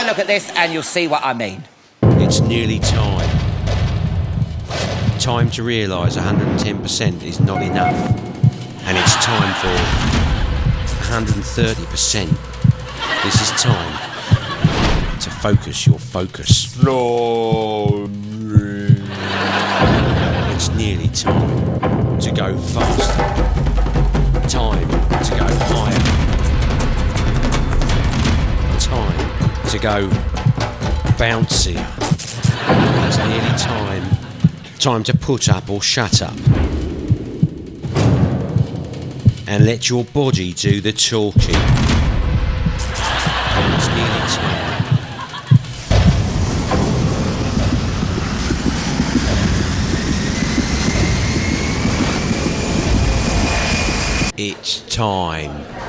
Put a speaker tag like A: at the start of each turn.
A: a look at this and you'll see what I mean.
B: It's nearly time. Time to realise 110% is not enough. And it's time for 130%. This is time to focus your focus.
C: Slowly.
B: It's nearly time to go faster. Time to go higher. Time to go bouncier. It's nearly time to put up or shut up. And let your body do the talking. It's nearly time. It's time.